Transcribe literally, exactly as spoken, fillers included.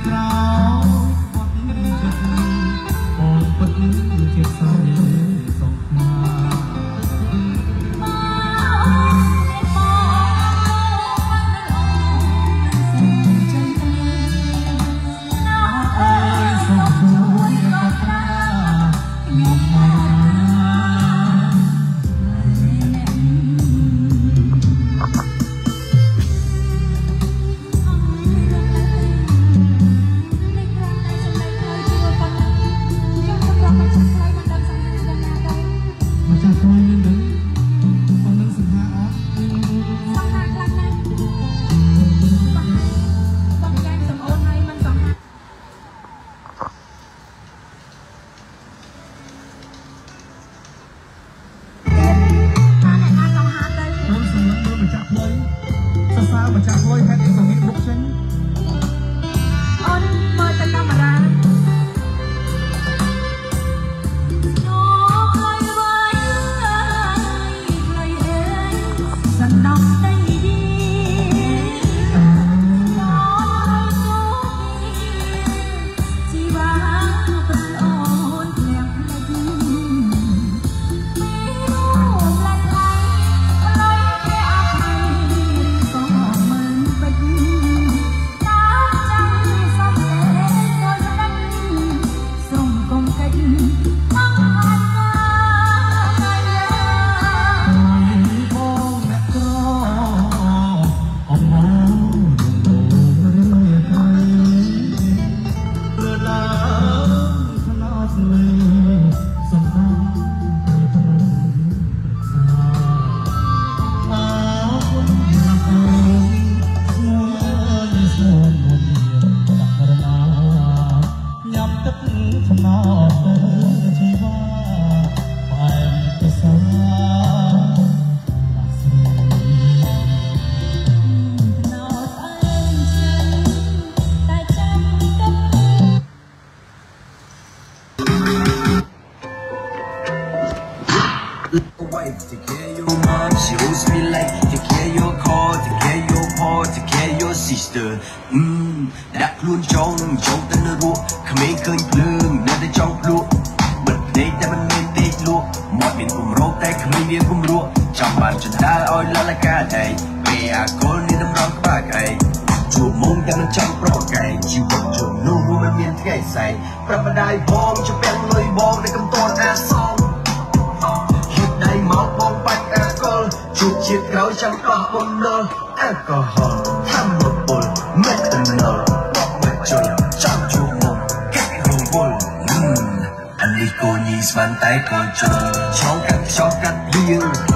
Take care of your mom, she holds me like take care of your car, take care of your pa, take care of your sister. Mmm, ដាក់ខ្លួនចូលនឹងចូលទៅនៅរស់ក្មេងឃើញភ្លើងនៅតែចង់ភ្លក់បិទភ្នែកតែមិនមានទេលក់មាត់មានគំរោកតែគ្មានមានគំរក់ចង់បានចន្ទាលឲ្យលលកាដែរពេលអាកុលនេះតម្រង់ក្បាលក្អែកជួបមុំតែមិនចង់ប្រកែកជីវិតជួបនោះមិនមានថ្ងៃស្អែកប្រាប់ម្ដាយបងជំពាំងលុយបងតែកំតនអាសងដៃមកបងបាច់អាកុលជួបជាតិក្រោយចាំដោះបំណុលអាល់កុហុលធម្មពលមេតាណុលបបមកជួយចាំជួបមុំកាក់រវល់អានេះកូនញីស្មានតែកូនជួយឆោកាត់ឆោកាត់លៀង